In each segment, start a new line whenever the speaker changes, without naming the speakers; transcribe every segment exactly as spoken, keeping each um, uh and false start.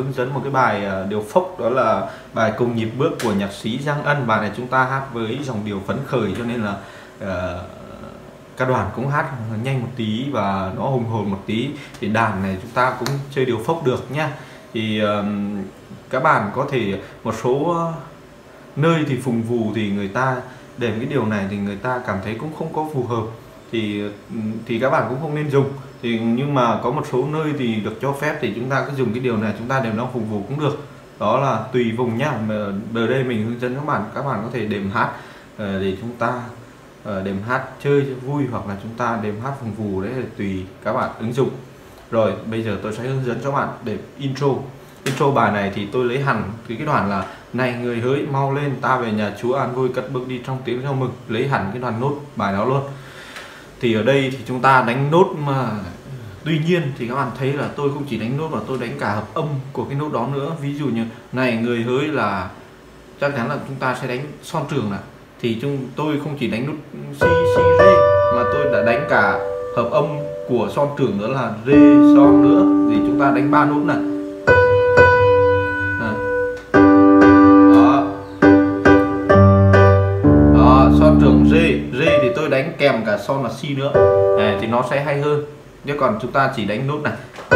hướng dẫn một cái bài điều phốc, đó là bài Cùng nhịp bước của nhạc sĩ Giang Ân. Bài này chúng ta hát với dòng điều phấn khởi, cho nên là uh, các đoàn cũng hát nhanh một tí và nó hùng hồn một tí, thì đàn này chúng ta cũng chơi điều phốc được nhá. Thì uh, các bạn có thể một số uh, nơi thì phùng vù thì người ta để cái điều này thì người ta cảm thấy cũng không có phù hợp, thì thì các bạn cũng không nên dùng. Thì nhưng mà có một số nơi thì được cho phép thì chúng ta cứ dùng cái điều này, chúng ta đều nó phùng vù cũng được, đó là tùy vùng nhá. Ở đây mình hướng dẫn các bạn, các bạn có thể đệm hát để chúng ta đệm hát chơi cho vui, hoặc là chúng ta đệm hát phùng vù, đấy là tùy các bạn ứng dụng. Rồi bây giờ tôi sẽ hướng dẫn cho bạn để intro. Intro bài này thì tôi lấy hẳn từ cái đoạn là này người hỡi mau lên, ta về nhà Chúa an vui, cất bước đi trong tiếng reo mừng, lấy hẳn cái đoạn nốt bài đó luôn. Thì ở đây thì chúng ta đánh nốt, mà tuy nhiên thì các bạn thấy là tôi không chỉ đánh nốt mà tôi đánh cả hợp âm của cái nốt đó nữa. Ví dụ như này người hỡi là chắc chắn là chúng ta sẽ đánh son trường này, thì chúng tôi không chỉ đánh nốt si si rê mà tôi đã đánh cả hợp âm của son trường nữa là rê son nữa, thì chúng ta đánh ba nốt này. Son trường rê, rê thì tôi đánh kèm cả son là si nữa, này, thì nó sẽ hay hơn. Chứ còn chúng ta chỉ đánh nốt này.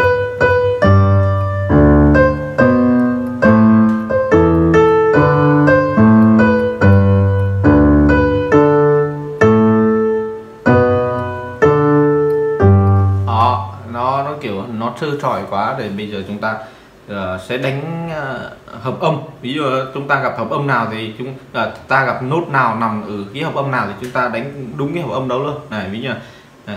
Đó, nó nó kiểu nó trơ trọi quá, để bây giờ chúng ta Uh, sẽ đánh uh, hợp âm. Ví dụ chúng ta gặp hợp âm nào thì chúng uh, ta gặp nốt nào nằm ở cái hợp âm nào thì chúng ta đánh đúng cái hợp âm đó luôn này. Ví dụ này,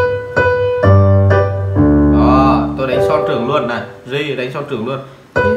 đó, tôi đánh son trường luôn này, rê đánh son trường luôn.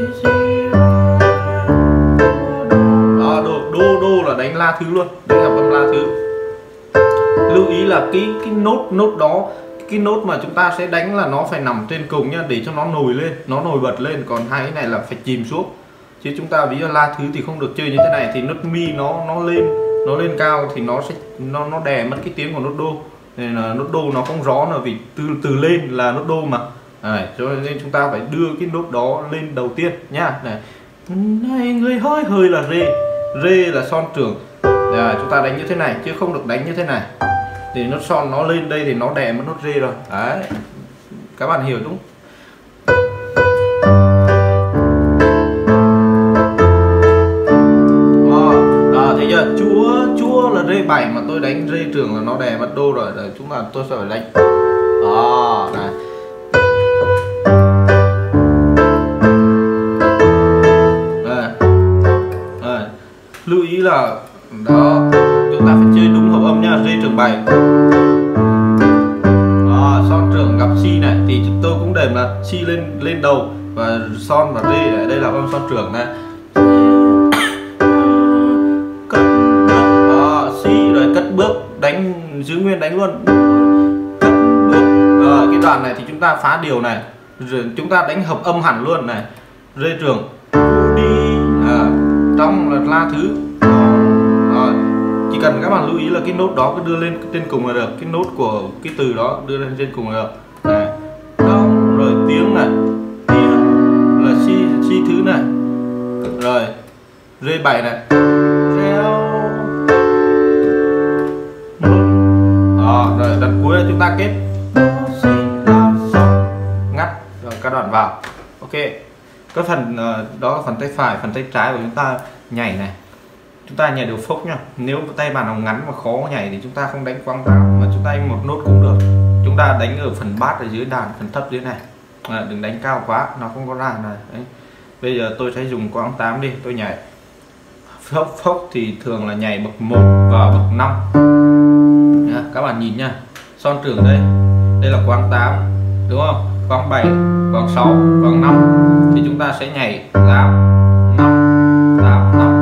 Đó, đô đô đô là đánh la thứ luôn, đánh hợp âm la thứ. Lưu ý là cái cái nốt nốt đó, cái nốt mà chúng ta sẽ đánh là nó phải nằm trên cùng nhá, để cho nó nổi lên, nó nổi bật lên. Còn hai cái này là phải chìm xuống. Chứ chúng ta ví dụ la thứ thì không được chơi như thế này, thì nốt mi nó nó lên nó lên cao thì nó sẽ nó nó đè mất cái tiếng của nốt đô. Nên là nốt đô nó không rõ, là vì từ từ lên là nốt đô mà. Này, cho nên chúng ta phải đưa cái nốt đó lên đầu tiên nhá. Này, này người hơi hơi là rê, rê là son trường. À, chúng ta đánh như thế này chứ không được đánh như thế này. Thì nốt son nó lên đây thì nó đè mất nốt rê rồi. Đấy, các bạn hiểu đúng. À, thấy chưa? Chúa chúa là rê bảy mà tôi đánh rê trường là nó đè mất đô rồi. Rồi chúng ta tôi sẽ phải đánh. Đó, này. Đây. Đây. Lưu ý là đó, chúng ta phải chơi đúng hợp âm nha, rê trường bảy. Đó, son trường gặp si này thì tôi cũng đệm là si lên lên đầu và son và rê này, đây là âm son trường này. Cất bước, đó, si rồi cất bước, đánh giữ nguyên đánh luôn. Cất bước. Rồi cái đoạn này thì chúng ta phá điều này, rồi chúng ta đánh hợp âm hẳn luôn này, rê trường đi, à, trong là la thứ. Chỉ cần các bạn lưu ý là cái nốt đó cứ đưa lên trên cùng là được, cái nốt của cái từ đó đưa lên trên cùng là được. Này, đông, rồi tiếng này, tiếng là si si thứ này, rồi rê bảy này, reo, đó, rồi đoạn cuối là chúng ta kết ngắt rồi các đoạn vào. Ok, cái phần đó là phần tay phải, phần tay trái của chúng ta nhảy này. Chúng ta nhảy điều phốc nha. Nếu tay bạn nào ngắn mà khó nhảy thì chúng ta không đánh quang tám, mà chúng ta đánh một nốt cũng được. Chúng ta đánh ở phần bát ở dưới đàn, phần thấp dưới này. À, đừng đánh cao quá, nó không có ra này. Đấy. Bây giờ tôi sẽ dùng quang tám đi, tôi nhảy. Phốc phốc thì thường là nhảy bậc một và bậc năm. Nha, các bạn nhìn nha. Son trường đây. Đây là quang tám, đúng không? Quang bảy, quang sáu, quang năm thì chúng ta sẽ nhảy tám năm tám năm.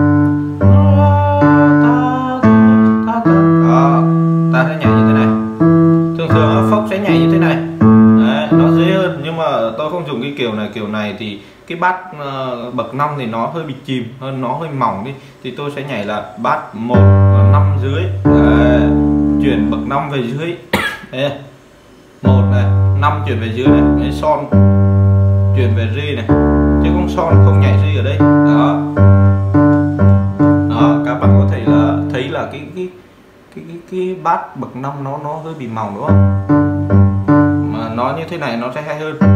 Ta sẽ nhảy như thế này. Thường thường phốc sẽ nhảy như thế này. Đấy, nó dễ hơn, nhưng mà tôi không dùng cái kiểu này. Kiểu này thì cái bát uh, bậc năm thì nó hơi bị chìm hơn, nó hơi mỏng đi, thì tôi sẽ nhảy là bát một năm dưới. Đấy, chuyển bậc năm về dưới. Đây, một này, năm chuyển về dưới này, cái son chuyển về rê này. chứ không son không nhảy suy ở đây. Đó, đó các bạn có thể là thấy là cái cái cái cái, cái bát bậc năm nó nó hơi bị mỏng đúng không, mà nó như thế này nó sẽ hay hơn.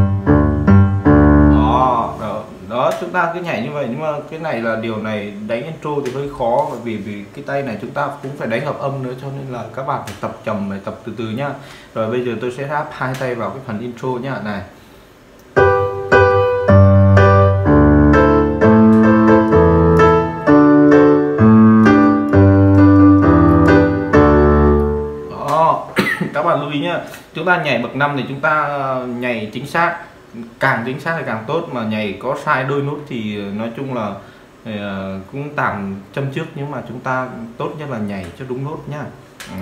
Đó, đó, đó chúng ta cứ nhảy như vậy, nhưng mà cái này là điều này đánh intro thì hơi khó, bởi vì vì cái tay này chúng ta cũng phải đánh hợp âm nữa, cho nên là các bạn phải tập trầm, phải tập từ từ nhá. Rồi bây giờ tôi sẽ ráp hai tay vào cái phần intro nhá. Này, đó các bạn lưu ý nhá, chúng ta nhảy bậc năm thì chúng ta nhảy chính xác, càng chính xác thì càng tốt, mà nhảy có sai đôi nốt thì nói chung là thì, uh, cũng tạm châm trước, nhưng mà chúng ta tốt nhất là nhảy cho đúng nốt nhá. Ừ.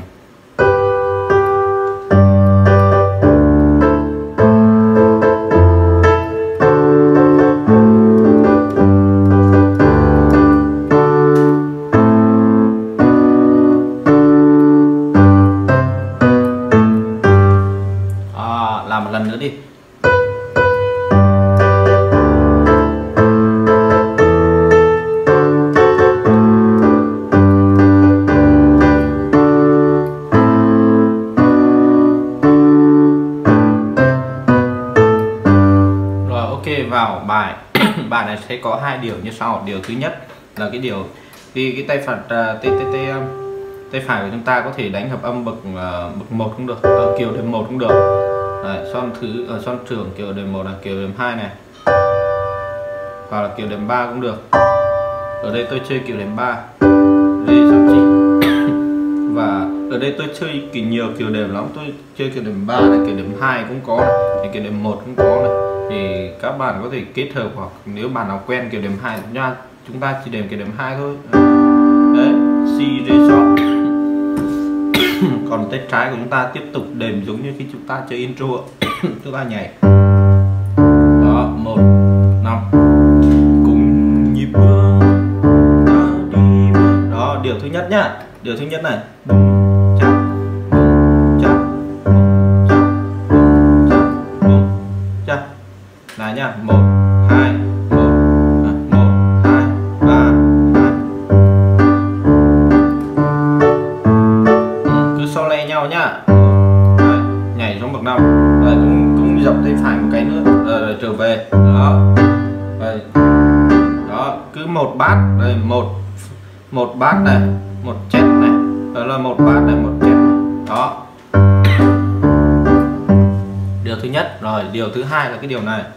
À, làm một lần nữa đi. Vào bài bài này sẽ có hai điều như sau. Điều thứ nhất là cái điều thì cái tay phải tay, tay, tay, tay phải của chúng ta có thể đánh hợp âm bậc uh, bậc một cũng được, uh, kiểu đệm một cũng được. Đấy, son thứ ở uh, son trưởng kiểu đệm một là kiểu đệm hai này, hoặc là kiểu đệm ba cũng được. Ở đây tôi chơi kiểu đệm ba, đây son chỉ và ở đây tôi chơi kiểu nhiều kiểu đệm lắm, tôi chơi kiểu đệm ba này, kiểu đệm hai cũng có này, kiểu đệm một cũng có này. Thì các bạn có thể kết hợp, hoặc nếu bạn nào quen kiểu đệm hai nha, chúng ta chỉ đệm kiểu đệm hai thôi. Đấy, C Re son. Còn tay trái của chúng ta tiếp tục đệm giống như khi chúng ta chơi intro. Chúng ta nhảy. Đó, một, năm. Cùng nhịp bước ta đi. Đó, điều thứ nhất nhá. Điều thứ nhất này. Là nhá, một hai một một hai ba hai. Cứ so le nhau nhá. Đấy, nhảy xuống bậc năm. Rồi cũng cũng dọc tay phải một cái nữa. Rồi, rồi trở về. Đó. Rồi. Đó, cứ một bát, đây một một bát này, một chết này. Đó là một bát này, một chết. Đó. Điều thứ nhất. Rồi, điều thứ hai là cái điều này.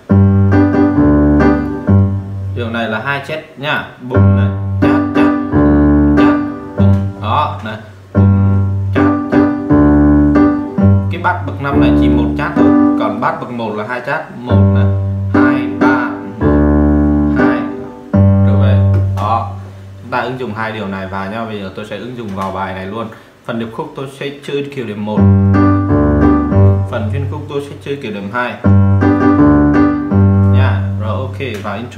Điều này là hai chết nhá, bùng này, chát chát, chát, bùng. Đó này, bùng, chát chát. Cái bát bậc năm này chỉ một chát thôi, còn bát bậc một là hai chát, một này, hai, ba, một, hai, trở về. Đó, chúng ta ứng dụng hai điều này vào nhau. Bây giờ tôi sẽ ứng dụng vào bài này luôn. Phần điệp khúc tôi sẽ chơi kiểu đệm một, phần phiên khúc tôi sẽ chơi kiểu đệm hai nha. Rồi ok, vào intro.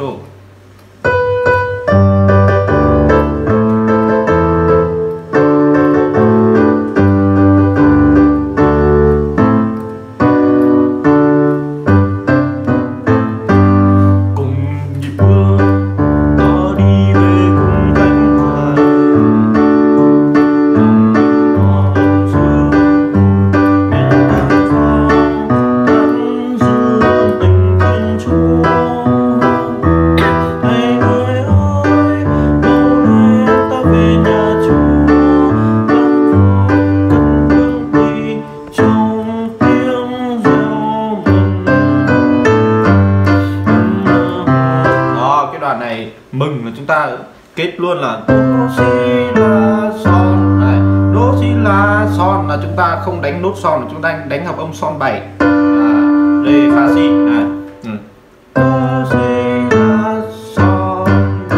Mừng là chúng ta kết luôn là đô si la son này, đô si la son là chúng ta không đánh nốt son, là chúng ta đánh hợp âm son bảy, à, re fa si này. Ừ. Đô si la son.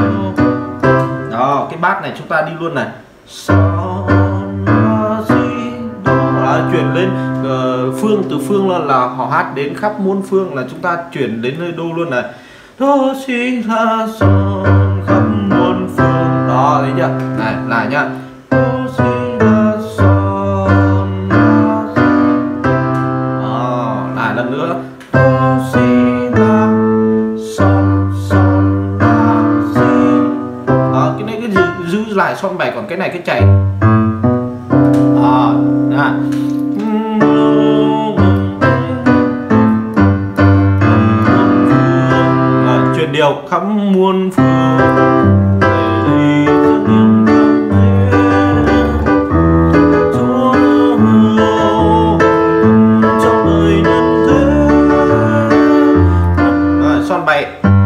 Đó, cái bát này chúng ta đi luôn này, son la si đô, à, chuyển lên uh, phương, từ phương là, là họ hát đến khắp muôn phương, là chúng ta chuyển đến nơi đô luôn này. Đô si la son khắp muôn phương. Đó, thấy chưa? Này, lại nhá. Đô si la son la son. Đó, lại lần nữa. Đô si la son lại son bảy, còn cái này cái chạy à, à. À, chuyển điều khắp muôn phương. Son bảy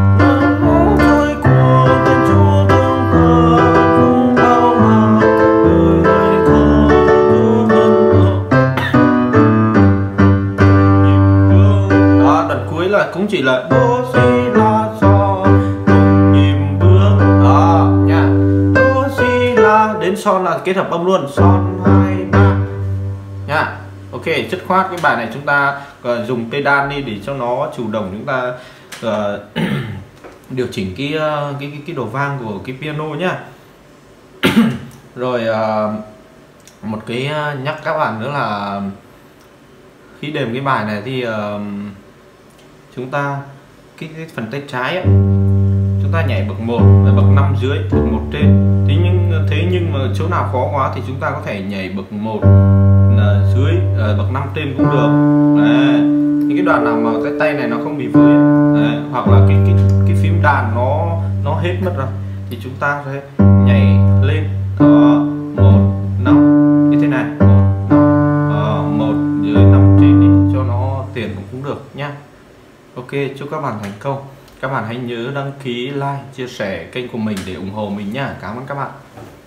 cũng chỉ là đô si la son nhịp bước đó nha. Đô si la đến son là kết hợp âm luôn, son hai ba nha. Ok, chất khoát cái bài này chúng ta uh, dùng pedal đi để cho nó chủ động, chúng ta uh, điều chỉnh cái, uh, cái cái cái độ vang của cái piano nhá. Rồi uh, một cái uh, nhắc các bạn nữa là khi đềm cái bài này thì uh, chúng ta cái, cái phần tay trái ấy, chúng ta nhảy bậc một, bậc năm dưới, bậc một trên. Thế nhưng thế nhưng mà chỗ nào khó quá thì chúng ta có thể nhảy bậc một là dưới, uh, bậc năm trên cũng được. Đấy. Những cái đoạn nào mà cái tay này nó không bị với đấy, hoặc là cái cái cái phím đàn nó nó hết mất rồi thì chúng ta sẽ nhảy lên đó một năm như thế này, một năm, một dưới năm trên đi cho nó tiền cũng được nhá. Ok, chúc các bạn thành công. Các bạn hãy nhớ đăng ký, like, chia sẻ kênh của mình để ủng hộ mình nhá. Cảm ơn các bạn.